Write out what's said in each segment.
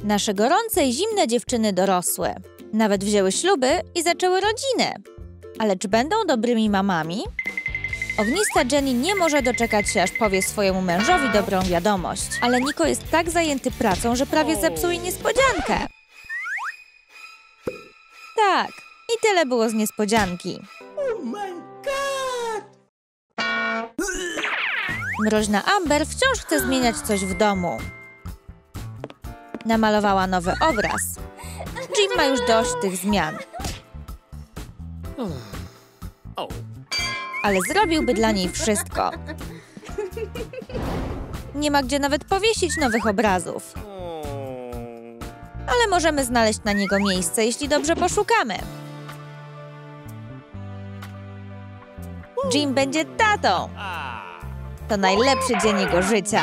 Nasze gorące i zimne dziewczyny dorosły. Nawet wzięły śluby i zaczęły rodziny. Ale czy będą dobrymi mamami? Ognista Jenny nie może doczekać się, aż powie swojemu mężowi dobrą wiadomość. Ale Niko jest tak zajęty pracą, że prawie zepsuł jej niespodziankę. Tak, i tyle było z niespodzianki. Mroźna Amber wciąż chce zmieniać coś w domu. Namalowała nowy obraz. Jim ma już dość tych zmian. Ale zrobiłby dla niej wszystko. Nie ma gdzie nawet powiesić nowych obrazów. Ale możemy znaleźć na niego miejsce, jeśli dobrze poszukamy. Jim będzie tatą. To najlepszy dzień jego życia.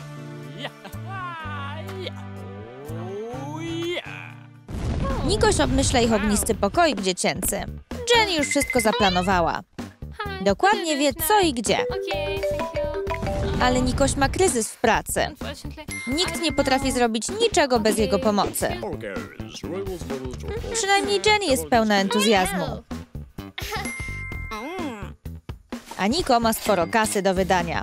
Nikoś obmyśla ich ognisty pokoik dziecięcy. Jenny już wszystko zaplanowała. Dokładnie wie, co i gdzie. Ale Nikoś ma kryzys w pracy. Nikt nie potrafi zrobić niczego bez jego pomocy. Przynajmniej Jenny jest pełna entuzjazmu. A Niko ma sporo kasy do wydania.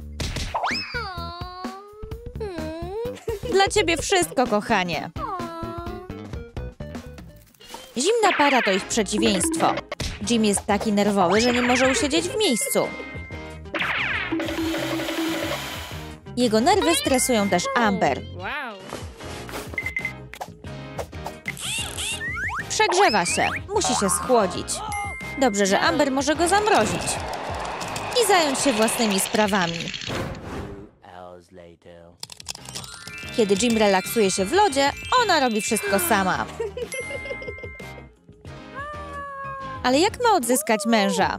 Dla ciebie wszystko, kochanie. Zimna para to ich przeciwieństwo. Jim jest taki nerwowy, że nie może usiedzieć w miejscu. Jego nerwy stresują też Amber. Przegrzewa się. Musi się schłodzić. Dobrze, że Amber może go zamrozić. I zająć się własnymi sprawami. Kiedy Jim relaksuje się w lodzie, ona robi wszystko sama. Ale jak ma odzyskać męża?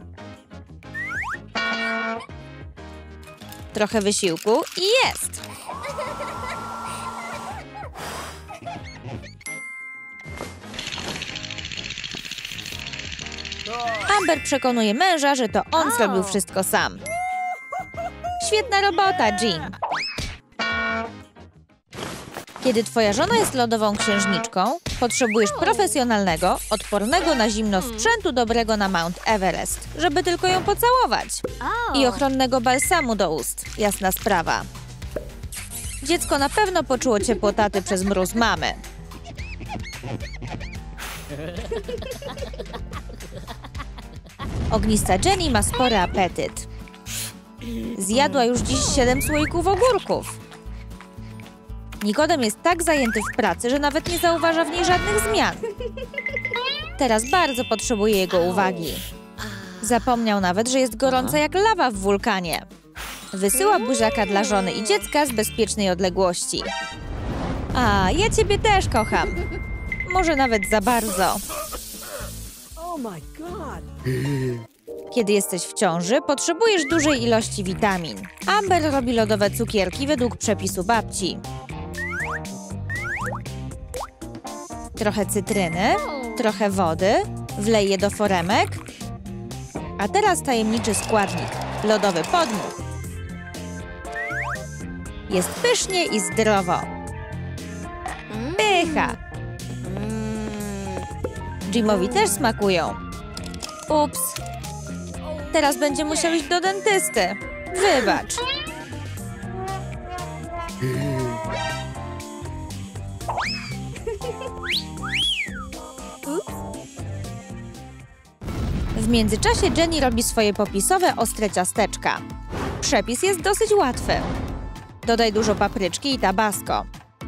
Trochę wysiłku i jest! Amber przekonuje męża, że to on zrobił wszystko sam. Świetna robota, Jim! Kiedy twoja żona jest lodową księżniczką, potrzebujesz profesjonalnego, odpornego na zimno sprzętu dobrego na Mount Everest, żeby tylko ją pocałować. I ochronnego balsamu do ust. Jasna sprawa. Dziecko na pewno poczuło ciepło taty przez mróz mamy. Ognista Jenny ma spory apetyt. Zjadła już dziś 7 słoików ogórków. Nikodem jest tak zajęty w pracy, że nawet nie zauważa w niej żadnych zmian. Teraz bardzo potrzebuje jego uwagi. Zapomniał nawet, że jest gorąca jak lawa w wulkanie. Wysyła buziaka dla żony i dziecka z bezpiecznej odległości. A, ja ciebie też kocham. Może nawet za bardzo. Kiedy jesteś w ciąży, potrzebujesz dużej ilości witamin. Amber robi lodowe cukierki według przepisu babci. Trochę cytryny, trochę wody, wlej je do foremek. A teraz tajemniczy składnik – lodowy podmuch. Jest pysznie i zdrowo. Pycha! Jimowi też smakują. Ups. Teraz będzie musiał iść do dentysty. Wybacz. W międzyczasie Jenny robi swoje popisowe ostre ciasteczka. Przepis jest dosyć łatwy. Dodaj dużo papryczki i tabasco.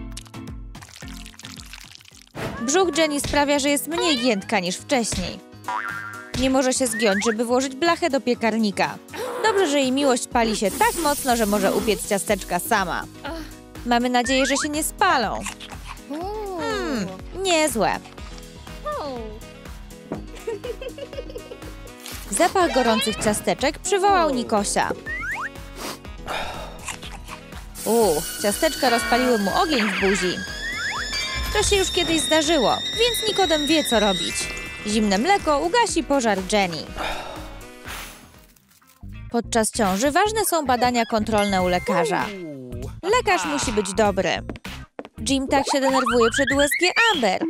Brzuch Jenny sprawia, że jest mniej giętka niż wcześniej. Nie może się zgiąć, żeby włożyć blachę do piekarnika. Dobrze, że jej miłość pali się tak mocno, że może upiec ciasteczka sama. Mamy nadzieję, że się nie spalą. Niezłe. Zapach gorących ciasteczek przywołał Nikosia. Ciasteczka rozpaliły mu ogień w buzi. To się już kiedyś zdarzyło, więc Nikodem wie, co robić. Zimne mleko ugasi pożar Jenny. Podczas ciąży ważne są badania kontrolne u lekarza. Lekarz musi być dobry. Jim tak się denerwuje przed USG Amber.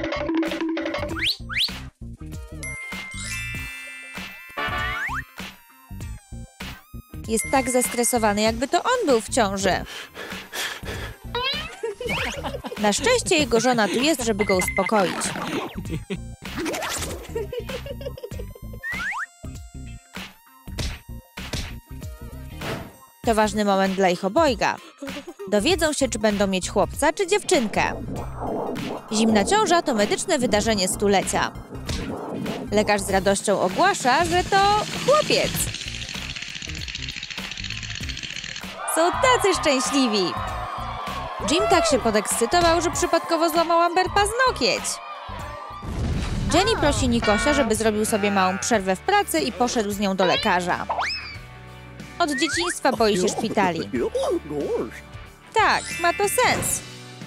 Jest tak zestresowany, jakby to on był w ciąży. Na szczęście jego żona tu jest, żeby go uspokoić. To ważny moment dla ich obojga. Dowiedzą się, czy będą mieć chłopca, czy dziewczynkę. Zimna ciąża to medyczne wydarzenie stulecia. Lekarz z radością ogłasza, że to chłopiec. Są tacy szczęśliwi. Jim tak się podekscytował, że przypadkowo złamał Amber paznokieć. Jenny prosi Nikosia, żeby zrobił sobie małą przerwę w pracy i poszedł z nią do lekarza. Od dzieciństwa boi się szpitali. Tak, ma to sens.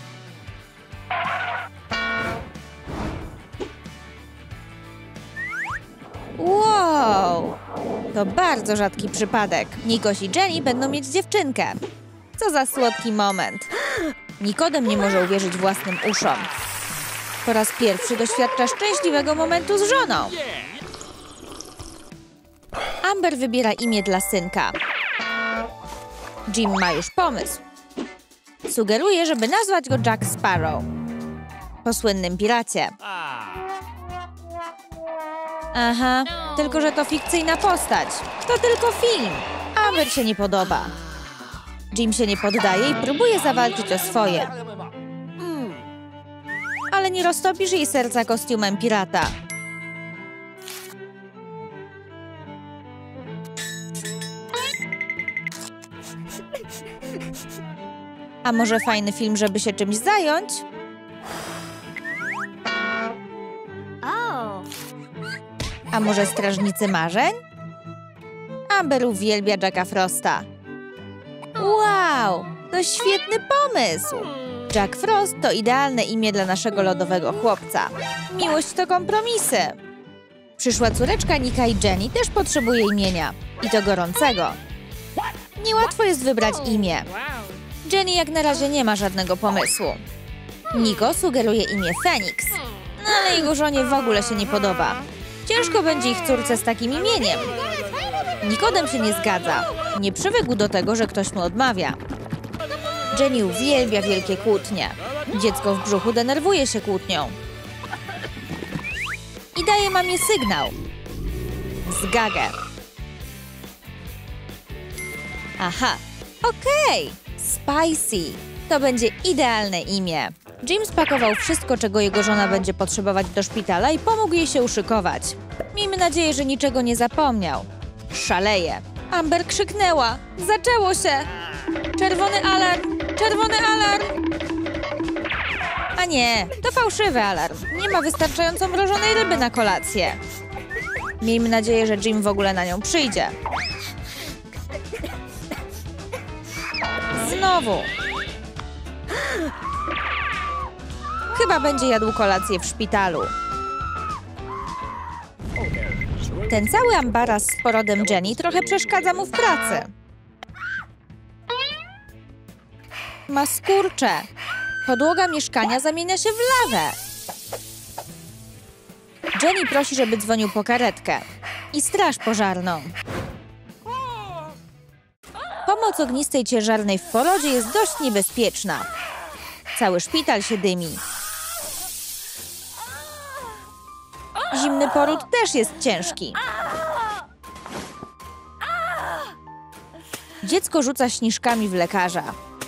Wow! To bardzo rzadki przypadek. Nikos i Jenny będą mieć dziewczynkę. Co za słodki moment. Nikodem nie może uwierzyć własnym uszom. Po raz pierwszy doświadcza szczęśliwego momentu z żoną. Amber wybiera imię dla synka. Jim ma już pomysł. Sugeruje, żeby nazwać go Jack Sparrow. Po słynnym piracie. Aha, tylko że to fikcyjna postać. To tylko film. Amber się nie podoba. Jim się nie poddaje i próbuje zawalczyć o swoje. Ale nie roztopisz jej serca kostiumem pirata. A może fajny film, żeby się czymś zająć? A może Strażnicy Marzeń? Amber uwielbia Jacka Frosta. Wow, to świetny pomysł! Jack Frost to idealne imię dla naszego lodowego chłopca. Miłość to kompromisy. Przyszła córeczka Nika i Jenny też potrzebuje imienia. I to gorącego. Niełatwo jest wybrać imię. Jenny jak na razie nie ma żadnego pomysłu. Niko sugeruje imię Phoenix. No ale jego żonie w ogóle się nie podoba. Ciężko będzie ich córce z takim imieniem. Nikodem się nie zgadza. Nie przywykł do tego, że ktoś mu odmawia. Jenny uwielbia wielkie kłótnie. Dziecko w brzuchu denerwuje się kłótnią. I daje mamie sygnał. Zgagę. Aha, okej. Spicy. To będzie idealne imię. Jim spakował wszystko, czego jego żona będzie potrzebować do szpitala i pomógł jej się uszykować. Miejmy nadzieję, że niczego nie zapomniał. Szaleje. Amber krzyknęła. Zaczęło się. Czerwony alarm! Czerwony alarm! A nie, to fałszywy alarm. Nie ma wystarczająco mrożonej ryby na kolację. Miejmy nadzieję, że Jim w ogóle na nią przyjdzie. Znowu. Chyba będzie jadł kolację w szpitalu. Ten cały ambaras z porodem Jenny trochę przeszkadza mu w pracy. Ma skurcze. Podłoga mieszkania zamienia się w lawę. Jenny prosi, żeby dzwonił po karetkę i straż pożarną. Pomoc ognistej ciężarnej w porodzie jest dość niebezpieczna. Cały szpital się dymi. Zimny poród też jest ciężki. Dziecko rzuca śnieżkami w lekarza.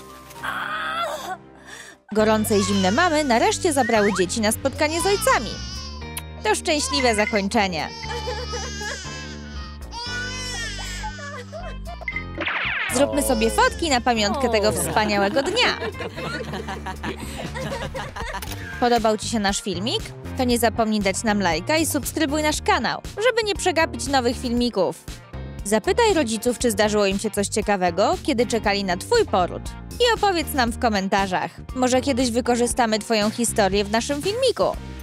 Gorące i zimne mamy nareszcie zabrały dzieci na spotkanie z ojcami. To szczęśliwe zakończenie. Zróbmy sobie fotki na pamiątkę tego wspaniałego dnia. Podobał Ci się nasz filmik? To nie zapomnij dać nam lajka i subskrybuj nasz kanał, żeby nie przegapić nowych filmików. Zapytaj rodziców, czy zdarzyło im się coś ciekawego, kiedy czekali na Twój poród. I opowiedz nam w komentarzach. Może kiedyś wykorzystamy Twoją historię w naszym filmiku.